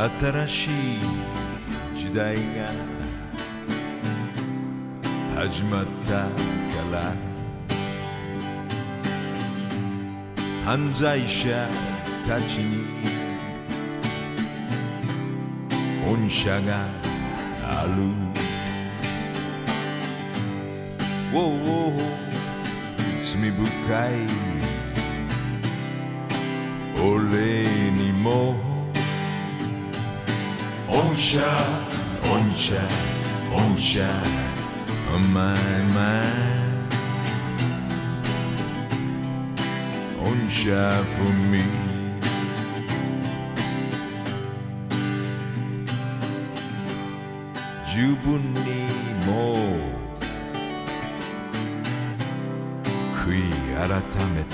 新しい時代が始まったから犯罪者たちに恩赦がある。罪深い俺にも恩赦恩赦恩赦 Oh my mind恩赦 for me 十分にもう悔い改め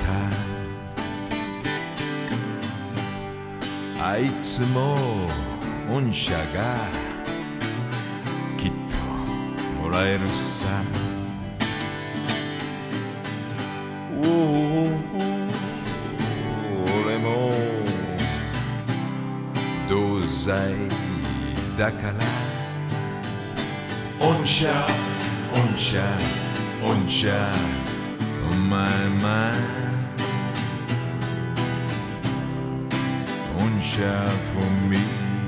た。あいつも恩赦がきっともらえるさ。俺も同罪だから恩赦恩赦恩赦 Oh my mind恩赦 for me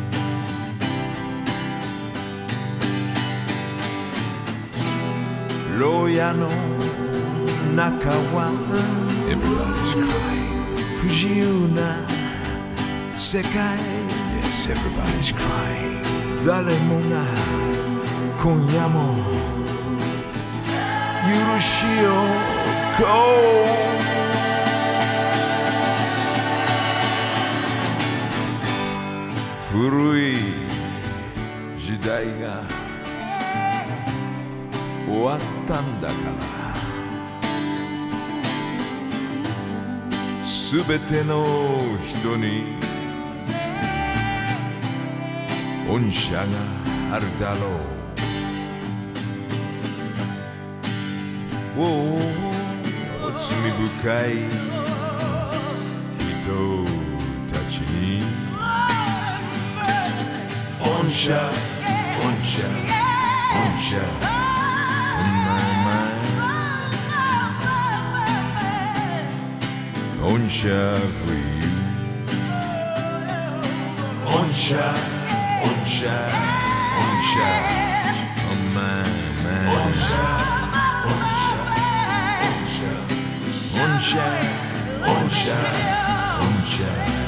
牢屋の中は Everybody's crying. 不自由な世界 Yes, everybody's crying. 誰もが今夜も許しをこう古い時代が終わったんだからすべての人に恩赦があるだろう。罪深い人たちに恩赦恩赦恩赦 恩赦 for you 恩赦恩赦恩赦 on my mind 恩赦恩赦恩赦恩赦